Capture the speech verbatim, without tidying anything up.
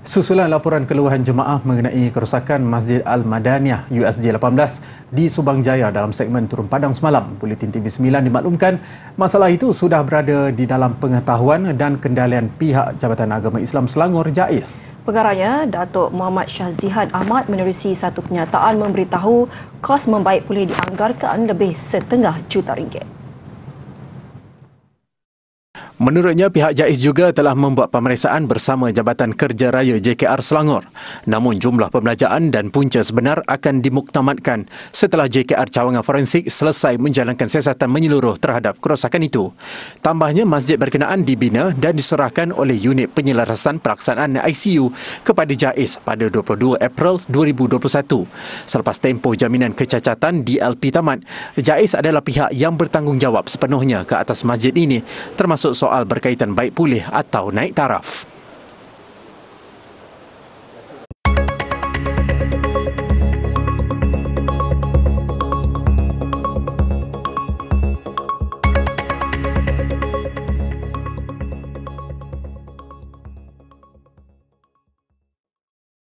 Susulan laporan keluhan jemaah mengenai kerosakan Masjid Al-Madaniyah U S J lapan belas di Subang Jaya dalam segmen Turun Padang semalam, Buletin T V sembilan dimaklumkan masalah itu sudah berada di dalam pengetahuan dan kendalian pihak Jabatan Agama Islam Selangor JAIS. Pengarahnya, Datuk Muhammad Syazihad Ahmad menerusi satu kenyataan memberitahu kos membaik boleh dianggarkan lebih setengah juta ringgit. Menurutnya, pihak JAIS juga telah membuat pemeriksaan bersama Jabatan Kerja Raya J K R Selangor. Namun jumlah pembelanjaan dan punca sebenar akan dimuktamadkan setelah J K R Cawangan Forensik selesai menjalankan siasatan menyeluruh terhadap kerosakan itu. Tambahnya, masjid berkenaan dibina dan diserahkan oleh Unit Penyelarasan Pelaksanaan I C U kepada JAIS pada dua puluh dua April dua ribu dua puluh satu. Selepas tempoh jaminan kecacatan D L P tamat, JAIS adalah pihak yang bertanggungjawab sepenuhnya ke atas masjid ini, termasuk soal soal berkaitan baik pulih atau naik taraf.